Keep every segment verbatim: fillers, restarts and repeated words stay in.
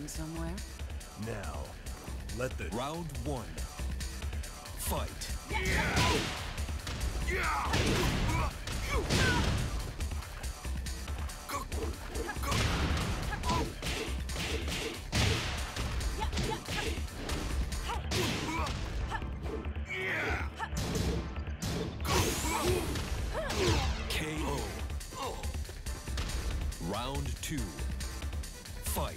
Going somewhere? Now, let the round one. Fight. K O. Round two. Fight.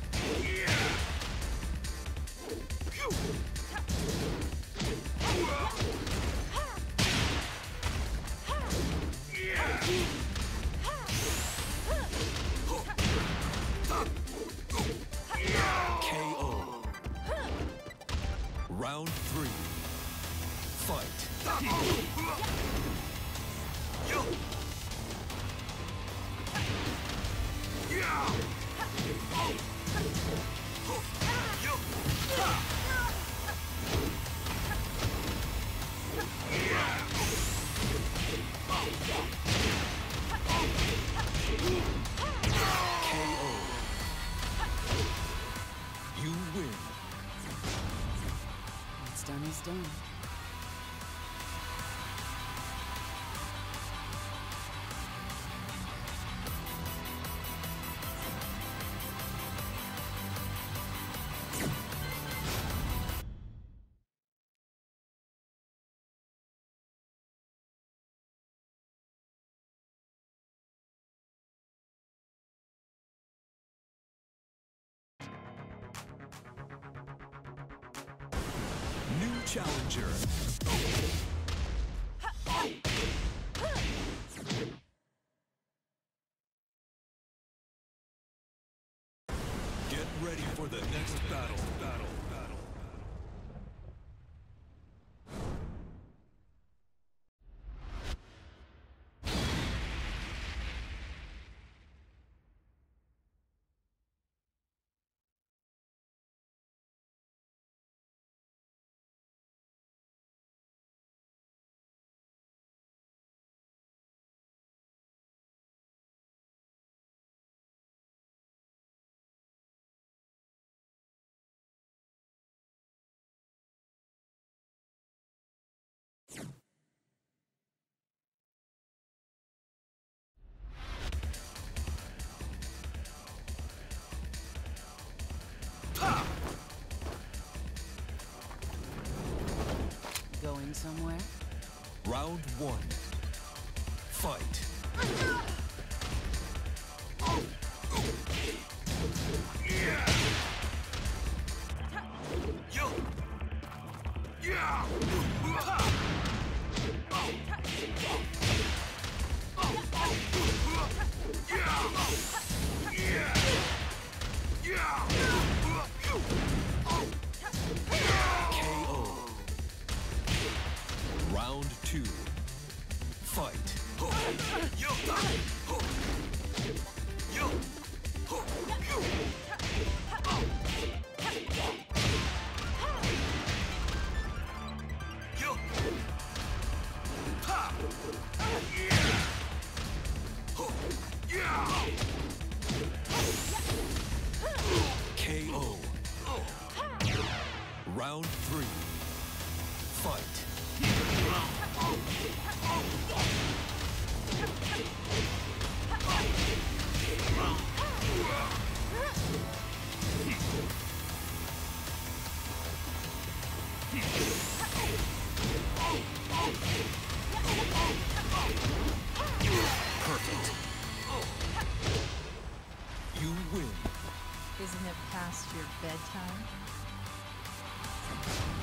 K O. Round three. Fight. K O. You win. What's done is done. New challenger. Get ready for the next battle. Battle. Battle. Going somewhere? Round one. Fight. K O. Round two. Fight. K O. Round three. Fight. Perfect. You win. Isn't it past your bedtime?